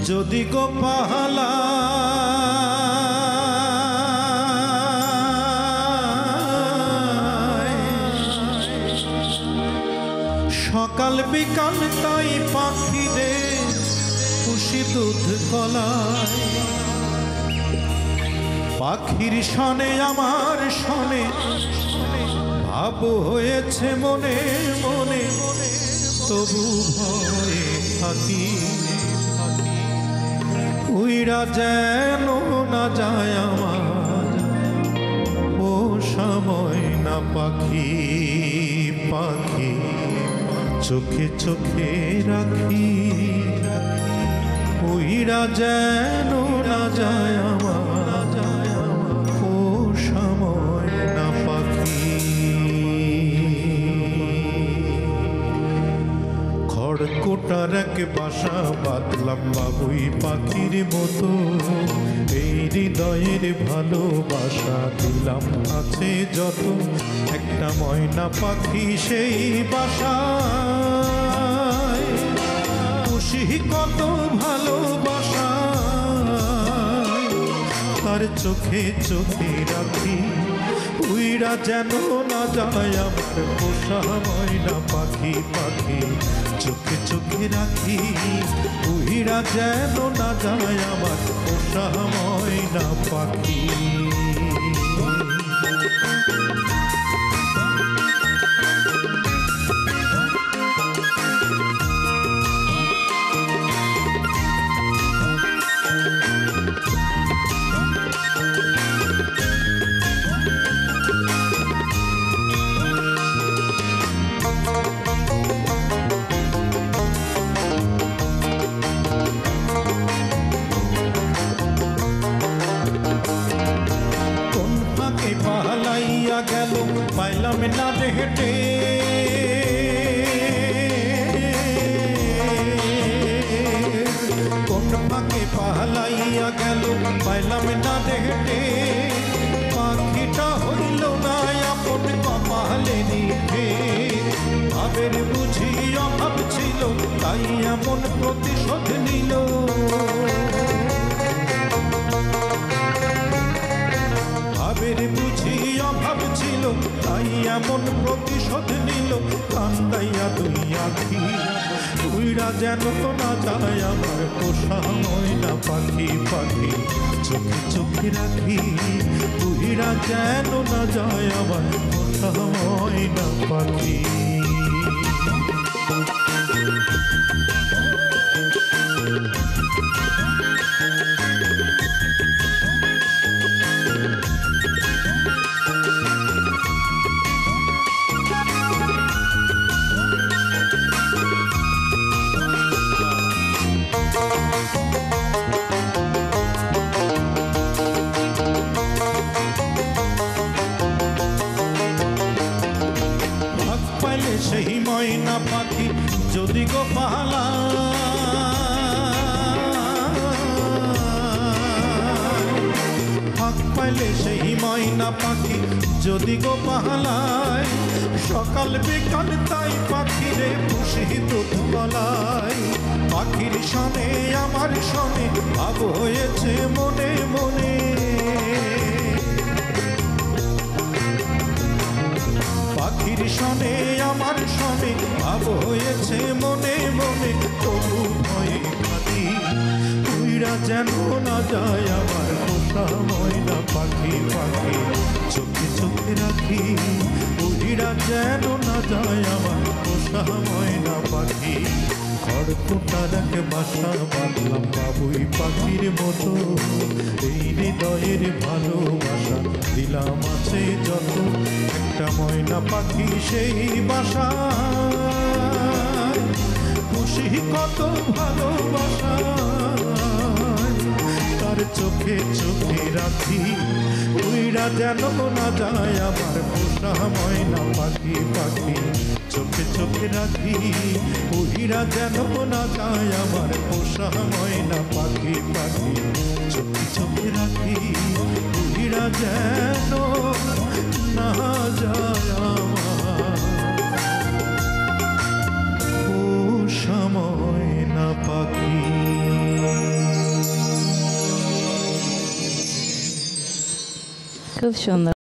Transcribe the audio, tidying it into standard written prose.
যদি গো পাহালা সকাল বিকাল তাই পাখিরে খুশি দুধ কলায় পাখির শনে আমার শনে ভাব হয়েছে মনে মনে তবু ভয়ে থাকি উইরা যেন না যায় আমার ও সময় না পাখি পাখি চোখে চোখে রাখি উইরা যেন না যায় আমার ও সময় না পাখি খড়কুটার এক বাসা বাঁধলাম বাবুই পাখির মতো এই হৃদয়ের ভালোবাসা দিলাম আছে যত একটা ময়না পাখি সেই বাসায় খুশি কত ভালোবাসা তার চোখে চোখে রাখি উইরা যেন না যায় আমার পোষা ময়না পাখি পাখি চোখে চোখে রাখি উইরা যেন না যায় আমার পোষা ময়না পাখি গেল পাইলাম না হেঁটে কোন ফাঁকে পালাইয়া গেল পাইলাম না হেঁটে পাখিটা হইল না আপন কপালে নিভে ভাবের বুঝি অভাব ছিল তাই এমন প্রতিশোধ নিল ভাবের বুঝি অভাব ছিল তাই এমন প্রতিশোধ নিল কান্দাইয়া দুই আখি উইরা যেন না যায় আমার পোষা ময়না পাখি পাখি চোখে চোখে রাখি উইরা যেন না যায় আমার পোষা ময়না পাখি সেই ময়না পাখি যদি গো পালা ফাঁক পাইলে সেই ময়না পাখি যদি গো পালায় সকাল বিকাল তাই পাখিরে খুশি দুধ কলায় পাখির শনে আমার শনে ভাব হয়েছে মনে মনে পাখির শনে আমার শনে ভাব হয়েছে মনে মনে তবু ভয়ে থাকি উইরা যেন না যায় আমার পোষা ময়না পাখি পাখি চোখে চোখে রাখি উইরা যেন না যায় আমার পোষা ময়না পাখি খড়কুটার এক বাসা বাঁধলাম বাবুই পাখির মতো এই হৃদয়ের ভালোবাসা দিলাম আছে যত একটা ময়না পাখি সেই বাসা খুশি কত ভালোবাসা তার চোখে চোখে রাখি উইরা যেন না যায় আমার পোষা ময়না পাখি পাখি চোখে চোখে রাখি উইরা যেন না যায় আমার পোষা ময়না পাখি পাখি চোখে চোখে রাখি উইরা যেন না যায় আমার পোষা ময়না পাখি। খুব সুন্দর।